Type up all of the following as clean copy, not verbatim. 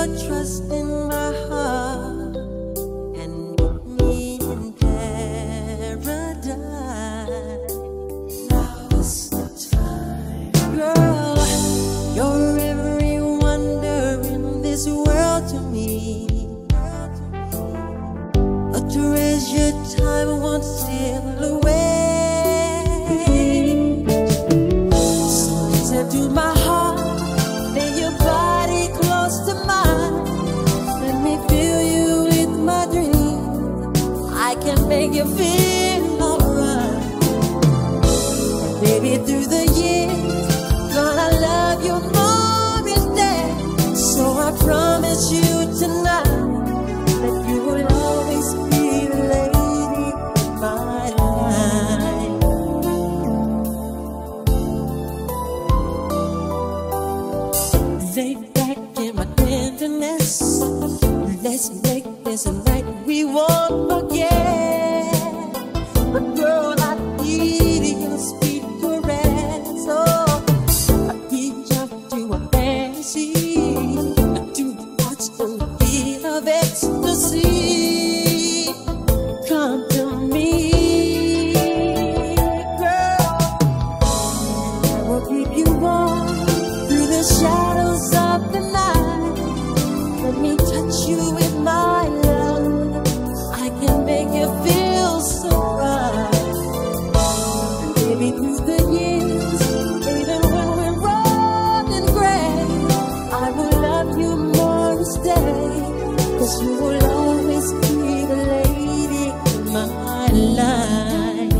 your trust in my heart and meet me in paradise. Now's the time, girl. You're every wonder in this world to me, a treasured time won't steal away. So listen to my heart, lay your body close to mine. Let me fill you with my dream. I can make you feel alright. Baby, through the years, gonna love you more each day. So I promise you tonight that you will always be the lady of my life. Lay back in my tenderness. Let's make this a night we won't forget. But girl, I need your sweet caress. Oh, I reach out to a fantasy, to watch the feel of ecstasy. Come to me, girl, and I will keep you warm through the shadows of the night. Let me touch you with my love. I can make you feel so right. And baby, through the years, even when we're old and gray, I will love you more each day. 'Cause you will always be the lady in my life.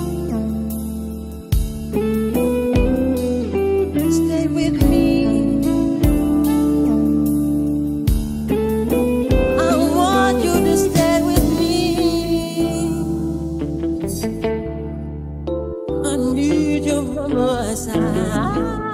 Stay with me. I want you to stay with me. I need you by my side.